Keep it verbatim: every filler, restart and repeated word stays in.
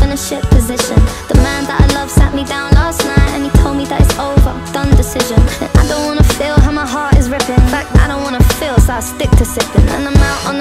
in a shit position. The man that I love sat me down last night and he told me that it's over, done decision. And I don't wanna feel how my heart is ripping. In fact, I don't wanna feel, so I stick to sipping. And I'm out on